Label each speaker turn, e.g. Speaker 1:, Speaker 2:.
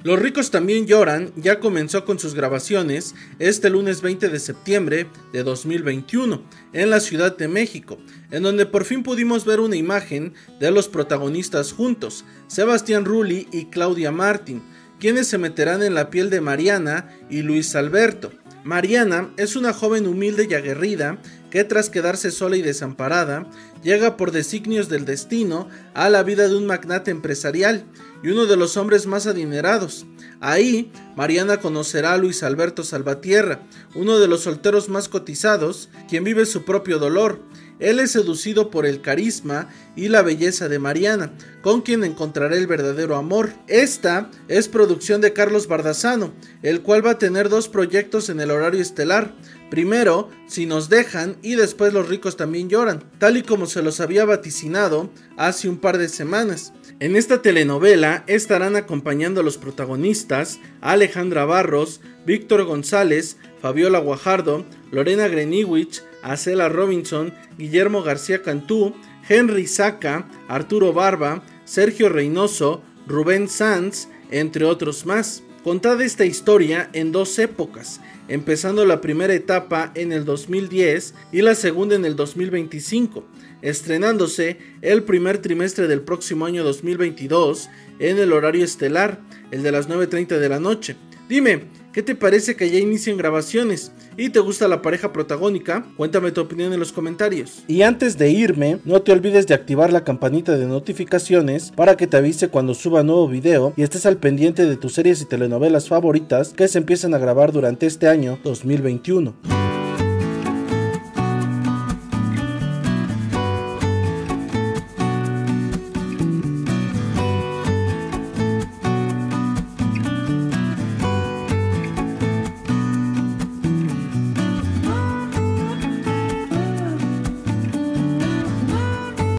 Speaker 1: Los ricos también lloran ya comenzó con sus grabaciones este lunes 20 de septiembre de 2021 en la Ciudad de México, en donde por fin pudimos ver una imagen de los protagonistas juntos, Sebastián Rulli y Claudia Martín, quienes se meterán en la piel de Mariana y Luis Alberto. Mariana es una joven humilde y aguerrida que tras quedarse sola y desamparada, llega por designios del destino a la vida de un magnate empresarial y uno de los hombres más adinerados. Ahí, Mariana conocerá a Luis Alberto Salvatierra, uno de los solteros más cotizados, quien vive su propio dolor. Él es seducido por el carisma y la belleza de Mariana, con quien encontrará el verdadero amor. Esta es producción de Carlos Bardazano, el cual va a tener dos proyectos en el horario estelar. Primero, Si nos dejan, y después Los ricos también lloran, tal y como se los había vaticinado hace un par de semanas. En esta telenovela estarán acompañando a los protagonistas Alejandra Barros, Víctor González, Fabiola Guajardo, Lorena Greniwich, Acela Robinson, Guillermo García Cantú, Henry Saca, Arturo Barba, Sergio Reynoso, Rubén Sanz, entre otros más. Contada esta historia en dos épocas, empezando la primera etapa en el 2010 y la segunda en el 2025, estrenándose el primer trimestre del próximo año 2022 en el horario estelar, el de las 9:30 de la noche. Dime, ¿qué te parece que ya inicien grabaciones? ¿Y te gusta la pareja protagónica? Cuéntame tu opinión en los comentarios. Y antes de irme, no te olvides de activar la campanita de notificaciones para que te avise cuando suba nuevo video y estés al pendiente de tus series y telenovelas favoritas que se empiezan a grabar durante este año 2021.